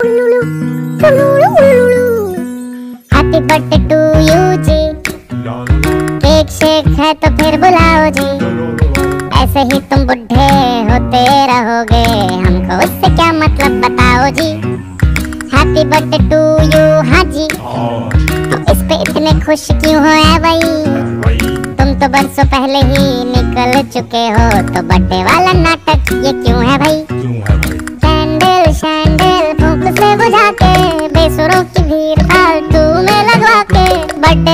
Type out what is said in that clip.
Happy birthday to you जी, cake शेक है तो फिर बुलाओ जी। ऐसे ही तुम बुढ़े होते रहोगे, हमको उससे क्या मतलब बताओ जी। हैप्पी बर्थडे टू यू, हाँ जी। तुम इस पे इतने खुश क्यों हो ऐ भाई, तुम तो बरसों पहले ही निकल चुके हो, तो बर्थडे वाला नाटक ये क्यों है भाई। कैंडल शैंडल फूंक से बुझा के, बेसुरों की भीड़ फालतू में लगवा के, बर्थडे